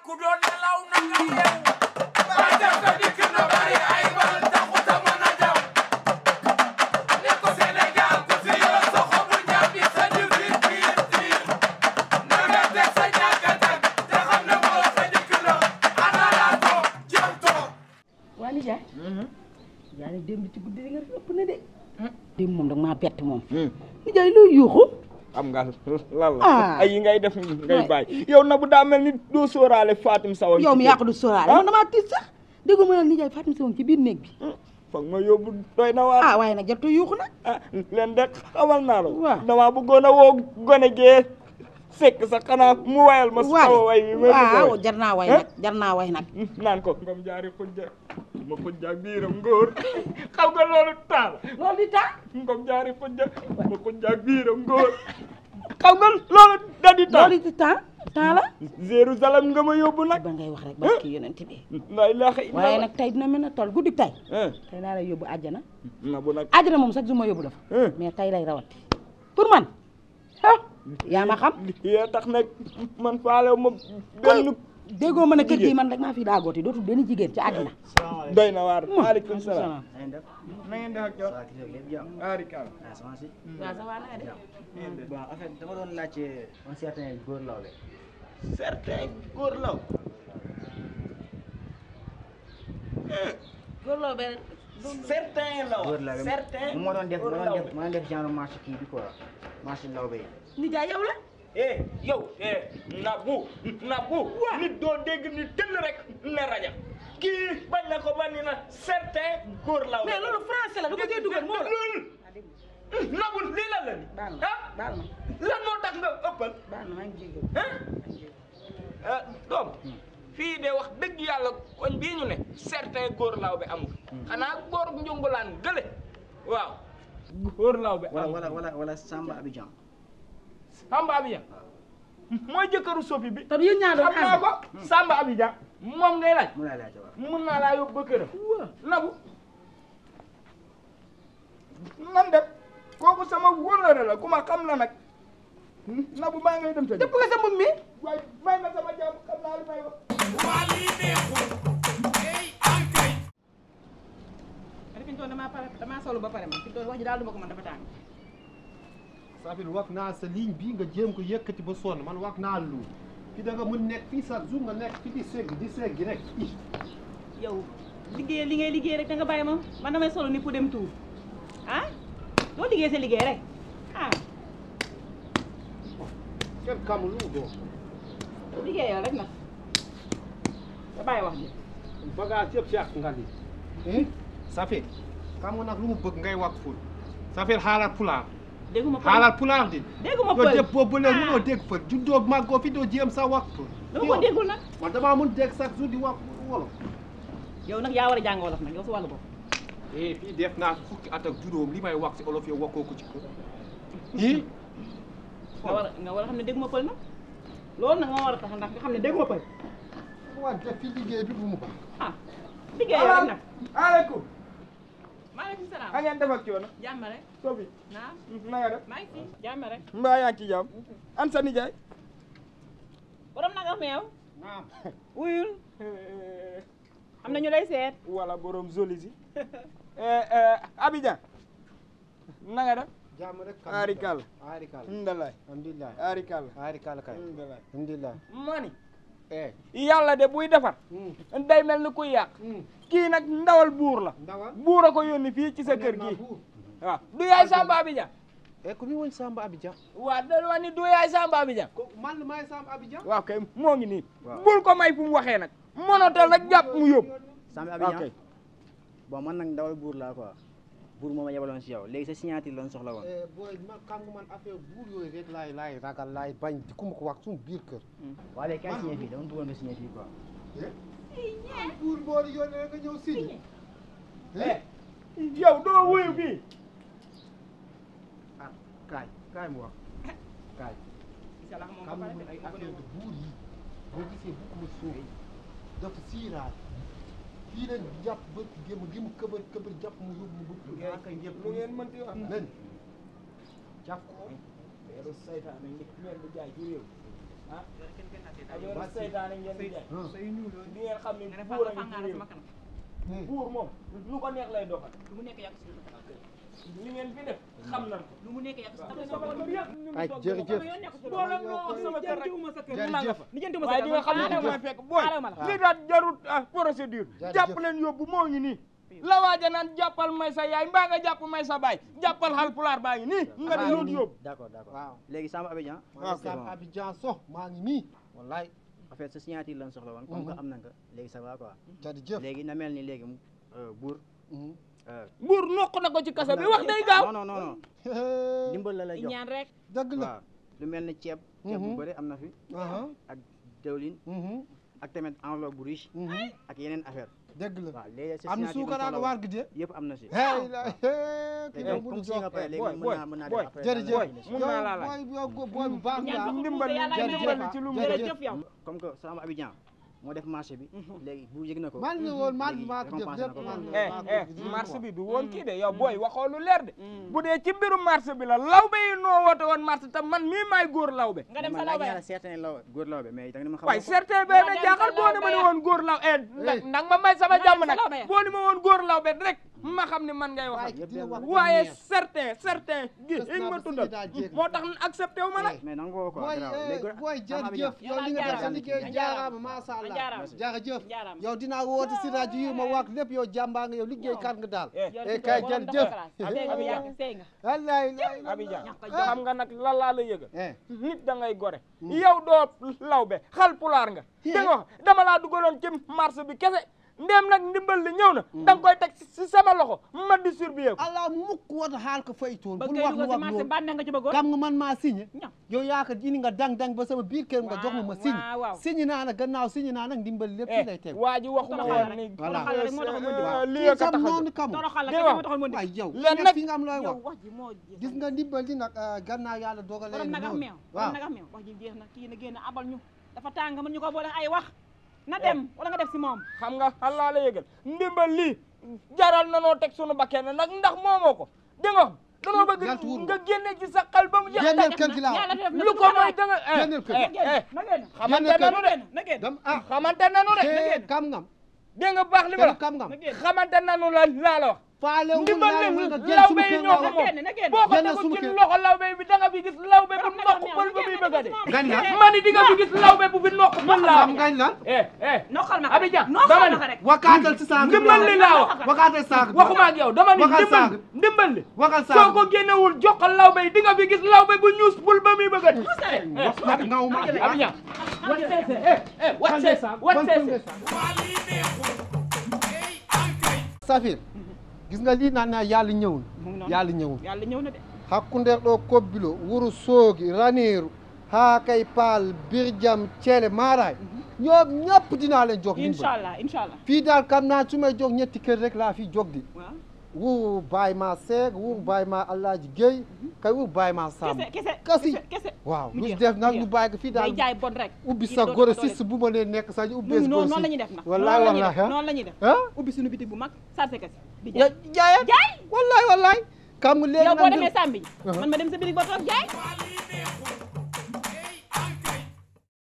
ku doon nelaw na nga yeewu ba def ko dikk na bari ay bal taxut a mën a daw ne ko Sénégal ku fi yor sa xobu ñabi sa difit biir tiir na nga teg sa ñàkkatak te xam ne moo sa dikk na ana laa toog jëm toog waa nijaay yaa ni démb ci guddi nga ëpp na de démb moom dag maa bett moom nijaay looy yuuxu am nga lan la ay yi ngay def ngay bàyyi yow na bu daa mel ni doo sóoraale Fatim Saw yow mi yaa ko du sóoraale man damaa tiit sax déggu ma ne nijaay Fatim Saw ci biir néeg bi foog ma yóbbu doy na waar waaye nag jartu yuuxu nag leen de xamal naa la waaw damaa bëggoon a woo gone gee fekk sax xanaa mu wayal ma sawa way bi waaw jar naa way nag naan ko ngom jaari xujja ma xujja ak biiram ngóor xam nga loolu taal loolu di taal ngom jaari xujja ma xujja ak biiram ngóor xam nga loolu da di taal loolu di taal taal la Jérusalem nga ma yóbbu nag ba ngay wax rek barki yonent bi la ilaha illa waaye nag tey dina mel ne tool guddi tey laa lay yóbbu àjjana na bu nag àjjana moom sax du ma yóbbu dafa mais tey lay rawati pour man yaa ma xam yaa tax nag man faalew ma benn déggoo ma ne kër gi man rek maa fi daagooti dootul benn jigéen ci àddina doy na waar maaleykum salaam na ngeen def ak yow arikal waaw ça va na def bon en fait dama doon laajte un certain góor law le certain góor law góor law benn certain law góor law certain moo doon def genre marché kii bi quoi marché law be nijaay yow la yow nabu nit doo dégg ni tëll rek ne raja kii bañ na ko ba ni na certain góor law mais loolu français la da ko cee dugal moo loolu nabu lii lan la ni baal ma lan moo tax nga ëppal baal ma maa ngi jégal doom fii de wax dëgg yàlla koñ bii ñu ne certain góor law bi amul xanaa góor njungulaan gële waaw góor law bi amul wala Samba Abidjan Samba Abidjan mooy jëkkëru Sophie bi te yéen ñaar doon xam naa ko Samba Abidjan moom ngay laaj mu lay laajte waaw mun naa laa yóbbu ba këram nabu nan def kooku sama wóllëre la ku ma xam la nag nabu maa ngay dem sa dëpp nga sa mbubb mi waaye may ma sama jàmm xam naa li may wax waa lii neexul ey ankay fi ñu toon damaa solu ba pare man fi ñu toon wax ji daal duma ko man dafa tàng Safir wax naa sa ligne bii nga jéem ko yëkkati ba sonn man wax naa lu fi da nga mën nekk fii chaque jour nga nekk fi di segg rek yow liggéey li ngay liggéey rek da nga bàyyi ma man damay solo ni pour dem tuur ah doo liggéey sa liggéey rek ah kenn xamul lu mu doon liggéey yow rek nag da bàyyi wax ji bagage yëpp yàq nga ni Safir xam nga nag lu mu bëgg ngay wax ful Safir xaaral pulaar dégguma pël xaaral pulaar di dégguma pël yow def boobu ba léegi mënoo dégg fël juddoo màggoo fi doo jéem sa wax ful dama ko déggul nag man damaa mun dégg chaque jour di wax wolof yow nag yaa war a jàng wolof nag yow sa wàllu bopp fii def naa fukki at ak juróom li may wax si olof yow waxoo ko ci kër nga war a xam ne dégguma pël nag loolu nag moo war a tax ndax nga xam ne dégguma pël wante fi liggéey bi bu mu baax ah liggéey yow rek nag aleykum maaleykum salaam a ngeen def ak coono jàmm rek Sophie naa na nga def maa ngi fi jàmm rek mbaa yaa ngi ci jàmm an sa nijaay borom nag am yow wuyul am na ñu lay seet wala borom zoli si Abidjan na nga def jàmm rek arikal arikal alhamdulilah alhamdulilah arikal arikal kay alhamdulilah mani yàlla de buy defar day mel ni kuy yàq kii nag ndawal buur la buur a ko yónni fii ci sa kër gi waaw du yaay Samba Abidjan ko mi woni Samba Abidjan waaw da wani du yaay Samba Abidjan ko man maay Samba Abidjan waaw kay moo ngi nii bul ko may fu mu waxee nag monotel rek jàpp mu yóbbu Samba Abidjan bon man nag ndawal buur laa quoi buur moom a yebaloon si yow léegi sa signature lañ soxla woon booy man xam nga man affaire buur yooyu rek laay ragal laay bañ di ku ma ko wax suñu biir kër waaw léegi kaay signé fii dama bëggoon nga signé fii quoi buur boo di yónnee nga ñëw signé yow doo wuyu fii ah kaay mu wax kaay xam nga man ay affaire de buur yi boo gisee bugguma suuf dafa siiraat fii leen jàpp ba gi mu këbër jàpp mu yóbbu mu bëgg kay yëpp lu ngeen mënti wax nen jàpp ko weeru saytaane nit meer bu jaay ci réew yow seytaane ngeen di jaay say ñu la di ngeen xam nga ne ne buur a Fanga ngi Fanga ci sama réew kanam buur moom lu ko neex lay doxal lu mu nekk yàq si li ngeen fi def xam nañ ko lu mu nekk yàq si sama kër yëpp ñu ngi ay toog jërëjëf boo leen noo wax sama kër rek jërëjëf lijjantiwuma waaye di nga xam ne da may fekk booy li daal jarut procédure jàpp leen yóbbu moo ngi nii la waaja naan jàppal may sa yaay mbaa nga jàpp may sa baay jàppal Haalpulaar baa ngi nii nga di loolu yóbbu d'accord d'accord waaw léegi Samba Abidjan waaw Sam Abidjan so maa ngi nii wallaay en fait sa signature lan soxla woon comme que am na nga léegi ça va quoi jërëjëf léegi na mel ni léegi buur buur nokk na ko ci kasa bi wax day gaaw non non non dimbal la lay jox ñaan rek dëgg la waaw lu mel ni ceeb bu bëri am na fi ak diwlin ak tamit enveloppe bu riche ak yeneen affaire dëgg la waaw léegi sa am na suukar ak waar gi de yëpp am na si hey la ki léegi mu comme si jox nga pare léegi boy, mën naa boy, def après jërëjëf mun naa laa laaj. booy bu baax nga ndimbal ndimbal ci lu mu jërëjëf yow comme que Samba Abidjan moo def marché bi léegi bu yëg na ko man la woon man léegi maa ko def récompensé na lépp ko man quoi. marché bi du woon kii de yow booy waxoo lu leer de bu dee ci mbirum marché bi la lawbe yi noo woote woon marché te man mii maay góor lawbe nga dem man sa laaj law naa la certain law góor law bi mais da nga ma xam waaye certain bee na jaaxal boo ne ma ne woon góor law nag ma may sama jàmm nag boo ni ma woon góor lawbe rek ma xam ne man ngay wax waaye certain gi yi nga ma tuddal moo tax accepté wu ma nag mais nangu ko booy léegi booy jërëjëf yow li nga def sa liggéey jaaraama macha allah jërëjëf yow dinaa woote si rajo yi ma wax lépp yow jàmbaa nga yow liggéey kat nga daal kay jërëjëf wallaay Abidjan xam nga nag lan laa la yëgal nit da ngay gore yow doo lawbe Haalpulaar nga dégg nga wax dama laa dugaloon ci marché bi kese ndéem nag ndimbal li ñëw na da nga koy teg si sama loxo ma distribué ko allah mukk wata haal ko fay toon ba bul ngay wax lu dugal si wax marché loolu bànneex nga ci bëggoon kam nga man maa signé ñam yow yaaka indi nga dang ba sama biir kër nga jox ma ma signé waaw waaw signé naa nag gannaaw signé naa nag ndimbal lépp ci lay teg waa ji waxuma woon ni toroxal rek moo taxoon ma dugg lii ka sam tax noonu kam toroxal la Di kese wax. moo taxoon ma dugg waay yow Leen nag- fi nga am looy yow wax wax ji moo gis nga ndimbal li nag gannaaw yàlla dogalee borom nag ak noonu. meew waaw borom nag ak meew wax ji jeex na kii na génn abal ñu dafa tàng mën ñu ko boole ay wax na dem wala nga def si moom xam nga Allah la yëgal ndimbal lii jaral na noo teg sunu bakkeen nag ndax moomoo ko dégg nga danoo bëgg Yàlla tuur nga génne ci sa xel ba mu jeex génneel tàkk. kër gi laa yàlla def na lu ko mooy da nga Génneel kër gi. na génn xamante nanu de na génn dam ah xamante nanu de kam ngam dégg nga baax li ma la kam ngam na génn xamante nanu la laa la wax faale wu ndimbal laa li nga génn lawbe suñu yi kër ñoo ko nga moom na génn boo ko génn tegu sunu ci kër. loxo lawbe bi da nga fi gis lawbe bu borom nag ak nokk meew pël ba muy bëgg a dee gañ la ma ni di nga fi gis lawbe bu fi nokk pël laa am gañ la noxal ma Abidjan noxal dama ma ko ni rek wakaatal ci saako ndimbal li laa wax wakaatal saako waxuma ak yow dama ni Waxal saag. ndimbal li wakal soo saako ko génnewul joxal lawbe yi di nga fi gis lawbe bu ñuus bul ba muy bëgg a dee wax nag ngaw ma Abidjan wàccee Safir gis nga lii naan naa yàlla ñëwul mu ngi noonu yàlla ñëwul yàlla ñëw na de hakkunde ɗo kobbilo wuro soogi raniru haa kay paal birjam ceele maaraay ñoom ñëpp dinaa leen jox ndimbal inshallah inshallah fii daal kam naa su may jox ñetti kër rek laa fi jogdi waaw wuro baay ma seeg wuro baay ma Alaaji Géy kay wuro baay ma Samb kese kasi kese waaw mu lu jeex, def mu nag jeex. ñu bàyyi ko fii day daal jaay bon rek ubbi kii sa dootu goro ko doole. sis bu ma leen nekk sax ñu ubbees noonu goro noonu la sis ñuy def nag wallaay wallaay noonu la ñuy def ah ubbi suñu bitig bu mag sarse kese di ya jaay jaayat jaay wallaay wallaay kam nga léegi yow boo nag demee Sambi Uh-huh. man ma dem sa bitig ba toog jaay